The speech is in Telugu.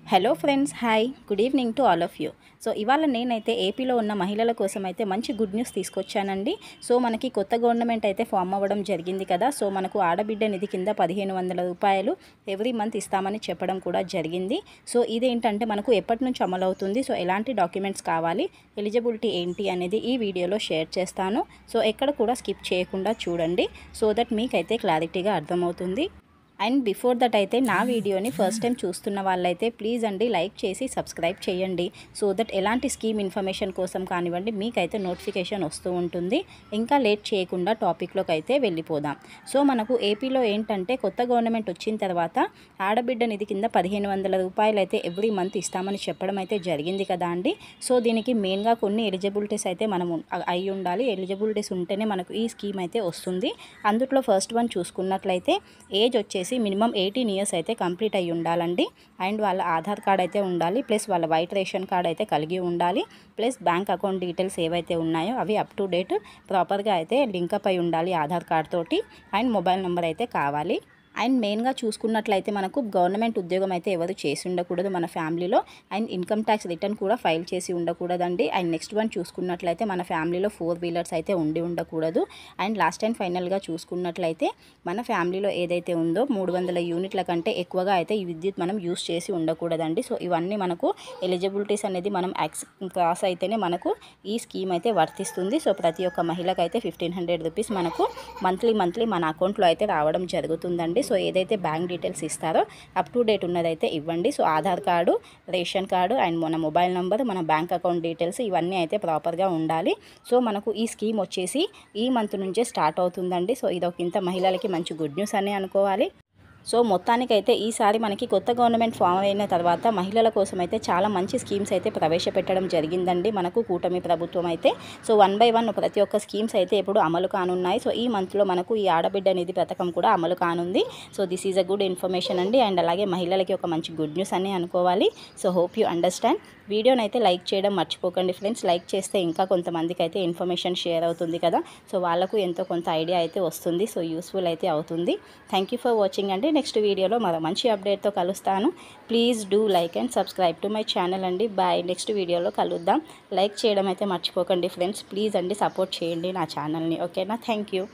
Hello friends, hi, good evening to all of you. So ఇవాళ నేనైతే ఏపీలో ఉన్న మహిళల కోసం అయితే మంచి గుడ్ న్యూస్ తీసుకొచ్చానండి. సో మనకి కొత్త గవర్నమెంట్ అయితే ఫామ్ అవ్వడం జరిగింది కదా. సో మనకు ఆడబిడ్డ నిధి కింద 1500 రూపాయలు ఎవ్రీ మంత్ ఇస్తామని చెప్పడం కూడా జరిగింది. సో ఇదేంటంటే మనకు ఎప్పటి నుంచి అమలు అవుతుంది, సో ఎలాంటి డాక్యుమెంట్స్ కావాలి, ఎలిజిబిలిటీ ఏంటి అనేది ఈ వీడియోలో షేర్ చేస్తాను. సో ఎక్కడ కూడా స్కిప్ చేయకుండా చూడండి, సో దట్ మీకైతే క్లారిటీగా అర్థమవుతుంది. అండ్ బిఫోర్ దట్ అయితే నా వీడియోని ఫస్ట్ టైం చూస్తున్న వాళ్ళైతే ప్లీజ్ అండి లైక్ చేసి సబ్స్క్రైబ్ చేయండి, సో దట్ ఎలాంటి స్కీమ్ ఇన్ఫర్మేషన్ కోసం కానివ్వండి మీకైతే నోటిఫికేషన్ వస్తూ ఉంటుంది. ఇంకా లేట్ చేయకుండా టాపిక్లోకి అయితే వెళ్ళిపోదాం. సో మనకు ఏపీలో ఏంటంటే కొత్త గవర్నమెంట్ వచ్చిన తర్వాత ఆడబిడ్డ నిధి కింద 1500 రూపాయలు అయితే ఎవ్రీ మంత్ ఇస్తామని చెప్పడం అయితే జరిగింది కదా అండి. సో దీనికి మెయిన్గా కొన్ని ఎలిజిబిలిటీస్ అయితే మనం అయి ఉండాలి. ఎలిజిబిలిటీస్ ఉంటేనే మనకు ఈ స్కీమ్ అయితే వస్తుంది. అందులో ఫస్ట్ వన్ చూసుకున్నట్లయితే ఏజ్ వచ్చేసి మినిమం 18 ఇయర్స్ అయితే కంప్లీట్ అయ్యి ఉండాలండి. అండ్ వాళ్ళ ఆధార్ కార్డ్ అయితే ఉండాలి, ప్లస్ వాళ్ళ వైట్ రేషన్ కార్డ్ అయితే కలిగి ఉండాలి, ప్లస్ బ్యాంక్ అకౌంట్ డీటెయిల్స్ ఏవైతే ఉన్నాయో అవి అప్ టు డేట్ ప్రాపర్గా అయితే లింకప్ అయి ఉండాలి ఆధార్ కార్డ్ తోటి. అండ్ మొబైల్ నెంబర్ అయితే కావాలి. అండ్ మెయిన్గా చూసుకున్నట్లయితే మనకు గవర్నమెంట్ ఉద్యోగం అయితే ఎవరు చేసి ఉండకూడదు మన ఫ్యామిలీలో. అండ్ ఇన్కమ్ ట్యాక్స్ రిటర్న్ కూడా ఫైల్ చేసి ఉండకూడదండి. అండ్ నెక్స్ట్ వన్ చూసుకున్నట్లయితే మన ఫ్యామిలీలో 4 వీలర్స్ అయితే ఉండి ఉండకూడదు. అండ్ లాస్ట్ అండ్ ఫైనల్గా చూసుకున్నట్లయితే మన ఫ్యామిలీలో ఏదైతే ఉందో 300 యూనిట్ల కంటే ఎక్కువగా అయితే ఈ విద్యుత్ మనం యూస్ చేసి ఉండకూడదండి. సో ఇవన్నీ మనకు ఎలిజిబిలిటీస్ అనేది మనం క్రాస్ అయితేనే మనకు ఈ స్కీమ్ అయితే వర్తిస్తుంది. సో ప్రతి ఒక్క మహిళకైతే 1500 రూపీస్ మనకు మంత్లీ మన అకౌంట్లో అయితే రావడం జరుగుతుందండి. సో ఏదైతే బ్యాంక్ డీటెయిల్స్ ఇస్తారో అప్ టు డేట్ ఉన్నదైతే ఇవ్వండి. So Aadhaar card, ration card and మన మొబైల్ నెంబర్, మన బ్యాంక్ అకౌంట్ డీటెయిల్స్ ఇవన్నీ అయితే ప్రాపర్గా ఉండాలి. సో మనకు ఈ స్కీమ్ వచ్చేసి ఈ మంత్ నుంచే స్టార్ట్ అవుతుందండి. సో ఇదొక ఇంత మహిళలకి మంచి గుడ్ న్యూస్ అని అనుకోవాలి. సో మొత్తానికైతే ఈసారి మనకి కొత్త గవర్నమెంట్ ఫామ్ అయిన తర్వాత మహిళల కోసం అయితే చాలా మంచి స్కీమ్స్ అయితే ప్రవేశపెట్టడం జరిగిందండి మనకు కూటమి ప్రభుత్వం అయితే. సో 1 by 1 ప్రతి ఒక్క స్కీమ్స్ అయితే ఇప్పుడు అమలు కానున్నాయి. సో ఈ మంత్లో మనకు ఈ ఆడబిడ్డ నిధి పథకం కూడా అమలు కానుంది. So this is a good information అండి. అండ్ అలాగే మహిళలకి ఒక మంచి గుడ్ న్యూస్ అని అనుకోవాలి. So hope you understand. వీడియోని అయితే లైక్ చేయడం మర్చిపోకండి ఫ్రెండ్స్. లైక్ చేస్తే ఇంకా కొంతమందికి అయితే ఇన్ఫర్మేషన్ షేర్ అవుతుంది కదా. సో వాళ్ళకు ఎంతో కొంత ఐడియా అయితే వస్తుంది. సో యూస్ఫుల్ అయితే అవుతుంది. థ్యాంక్ యూ ఫర్ వాచింగ్ అండి. నెక్స్ట్ వీడియోలో మరో మంచి అప్డేట్తో కలుస్తాను. Please do like and subscribe to my channel అండి. బాయ్. నెక్స్ట్ వీడియోలో కలుద్దాం. లైక్ చేయడం అయితే మర్చిపోకండి ఫ్రెండ్స్. ప్లీజ్ అండి సపోర్ట్ చేయండి నా ఛానల్ని. ఓకేనా? Thank you.